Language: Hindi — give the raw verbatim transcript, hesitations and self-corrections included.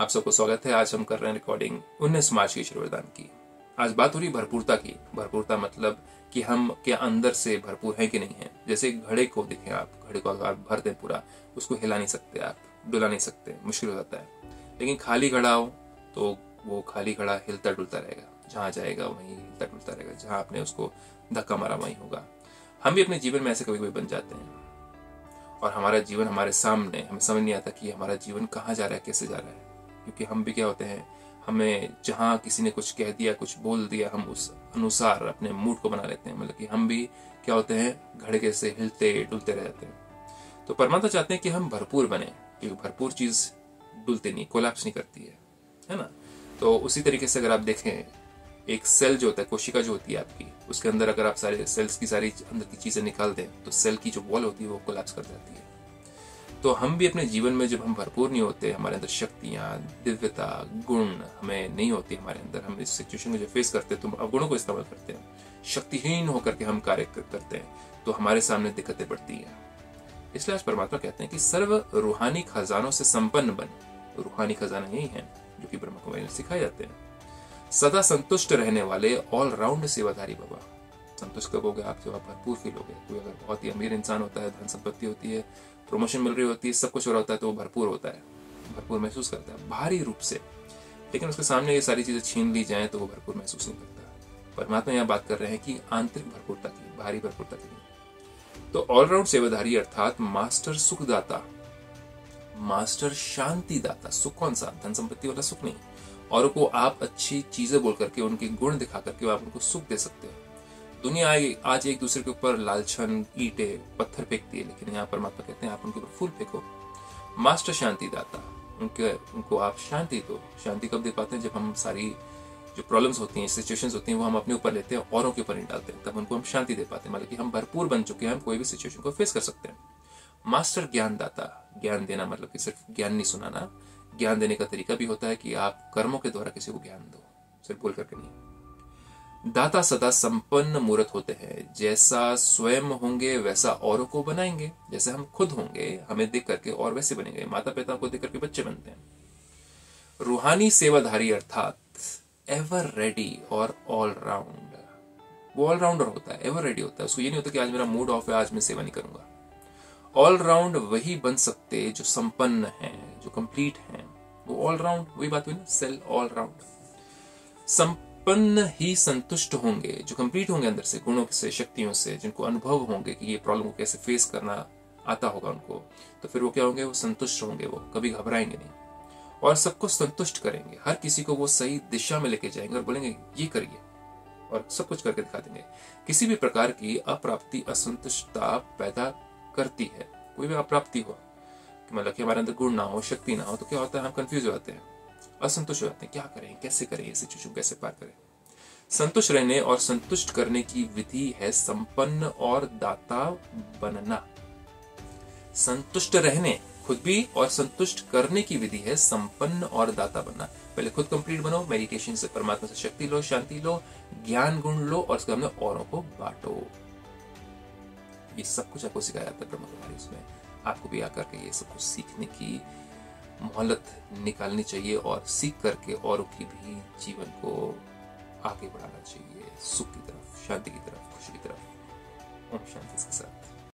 आप सबको स्वागत है। आज हम कर रहे हैं रिकॉर्डिंग उन्नीस मार्च की ईश्वर वरदान की। आज बात हो रही भरपूरता की। भरपूरता मतलब कि हम के अंदर से भरपूर है कि नहीं है। जैसे घड़े को देखें आप, घड़े को अगर आप भर दें पूरा, उसको हिला नहीं सकते, आप डुला नहीं सकते, मुश्किल हो जाता है। लेकिन खाली घड़ा हो तो वो खाली घड़ा हिलता डुलता रहेगा, जहाँ जाएगा वहीं हिलता डुलता रहेगा, जहाँ आपने उसको धक्का मारा वहीं होगा। हम भी अपने जीवन में ऐसे कभी कभी बन जाते हैं और हमारा जीवन हमारे सामने, हमें समझ नहीं आता कि हमारा जीवन कहाँ जा रहा है, कैसे जा रहा है। क्योंकि हम भी क्या होते हैं, हमें जहाँ किसी ने कुछ कह दिया, कुछ बोल दिया, हम उस अनुसार अपने मूड को बना लेते हैं। मतलब कि हम भी क्या होते हैं, घड़े से हिलते डुलते रह जाते हैं। तो परमात्मा चाहते हैं कि हम भरपूर बने, क्योंकि भरपूर चीज डुलती नहीं, कोलैप्स नहीं करती है, है ना। तो उसी तरीके से अगर आप देखें, एक सेल जो होता है, कोशिका जो होती है आपकी, उसके अंदर अगर आप सारे सेल्स की सारी अंदर की चीजें निकाल दें तो सेल की जो वॉल होती है वो कोलैप्स कर जाती है। तो हम भी अपने जीवन में जब हम भरपूर नहीं होते, हमारे अंदर शक्तियां, दिव्यता, गुण हमें नहीं होती हमारे अंदर, हम इस सिचुएशन को जो फेस करते हैं तो अवगुणों को इस्तेमाल करते हैं, शक्तिहीन होकर के हम कार्य करते हैं, तो हमारे सामने दिक्कतें बढ़ती हैं। इसलिए आज परमात्मा कहते हैं कि सर्व रूहानी खजानों से संपन्न बन। रूहानी खजाना यही है जो कि ब्रह्मा कुमारी में सिखाए जाते हैं। सदा संतुष्ट रहने वाले ऑलराउंड सेवाधारी बाबा। संतुष्ट कब होगे आप, जब आप भरपूर फील होगे। कोई अगर बहुत ही अमीर इंसान होता है, धन संपत्ति होती है, प्रमोशन मिल रही होती है, सब कुछ हो रहा होता है, तो वो भरपूर होता है, भरपूर महसूस करता है भारी रूप से। लेकिन उसके सामने ये सारी चीजें छीन ली जाएं तो वो भरपूर महसूस नहीं करता। परमात्मा यहाँ बात कर रहे हैं कि आंतरिक भरपूरता की, भारी भरपूरता की। तो ऑलराउंड सेवाधारी अर्थात मास्टर सुखदाता, मास्टर शांति दाता। सुख कौन सा? धन संपत्ति वाला सुख नहीं। और को आप अच्छी चीजें बोल करके, उनके गुण दिखा करके आप उनको सुख दे सकते हो। दुनिया आज एक दूसरे के ऊपर लालछन, ईंटे, पत्थर फेंकती है, लेकिन यहाँ परमात्मा कहते हैं आप उनके ऊपर फूल फेंको। मास्टर शांति दाता, उनके उनको आप शांति दो। शांति कब दे पाते हैं? जब हम सारी जो प्रॉब्लम्स होती हैं, सिचुएशंस होती हैं, वो हम अपने ऊपर लेते हैं, औरों के ऊपर नहीं डालते हैं, तब उनको हम शांति दे पाते हैं। मतलब कि हम भरपूर बन चुके हैं, हम कोई भी सिचुएशन को फेस कर सकते हैं। मास्टर ज्ञान दाता, ज्ञान देना मतलब कि सिर्फ ज्ञान नहीं सुनाना। ज्ञान देने का तरीका भी होता है कि आप कर्मों के द्वारा किसी को ज्ञान दो, सिर्फ बोल करके नहीं। दाता सदा संपन्न मूर्त होते हैं। जैसा स्वयं होंगे वैसा औरों को बनाएंगे। जैसे हम खुद होंगे, हमें देख करके और वैसे बनेंगे। माता पिता को देख करके बच्चे बनते हैं। रूहानी सेवाधारी अर्थात एवर रेडी और ऑल राउंड। वो ऑलराउंडर होता है, एवर रेडी होता है। उसको ये नहीं होता कि आज मेरा मूड ऑफ है, आज मैं सेवा नहीं करूंगा। ऑलराउंड वही बन सकते जो संपन्न हैं, जो कंप्लीट हैं। वो ऑलराउंड, वही बात हुई ना, सेल ऑलराउंड। संपन्न ही संतुष्ट होंगे, जो कंप्लीट होंगे अंदर से, गुणों से, शक्तियों से, जिनको अनुभव होंगे कि ये प्रॉब्लम को कैसे फेस करना आता होगा उनको, तो फिर वो क्या होंगे? वो संतुष्ट होंगे, वो कभी घबराएंगे नहीं और सबको संतुष्ट करेंगे। हर किसी को वो सही दिशा में लेके जाएंगे और बोलेंगे ये करिए, और सब कुछ करके दिखा देंगे। किसी भी प्रकार की अप्राप्ति असंतुष्टता पैदा करती है। कोई भी अप्राप्ति हो, मतलब कि हमारे अंदर गुण ना हो, शक्ति ना हो, तो क्या होता है? हम कंफ्यूज हो जाते हैं, असंतुष्ट हो जाते हैं। क्या करें, कैसे करें, ये सिचुएशन कैसे पार करें? संतुष्ट रहने और संतुष्ट करने की विधि है संपन्न और दाता बनना। संतुष्ट रहने खुद भी और संतुष्ट करने की विधि है संपन्न और दाता बनना। पहले खुद कंप्लीट बनो, मेडिटेशन से, परमात्मा से शक्ति लो, शांति लो, ज्ञान गुण लो, और उसके हमने औरों को बांटो। ये सब कुछ आपको सिखाया जाता है ब्रह्मा कुमारी। इसमें आपको भी आकर के ये सब कुछ सीखने की मोहलत निकालनी चाहिए और सीख करके औरों की भी जीवन को आगे बढ़ाना चाहिए, सुख की तरफ, शांति की तरफ, खुशी की तरफ। ओम शांति के साथ।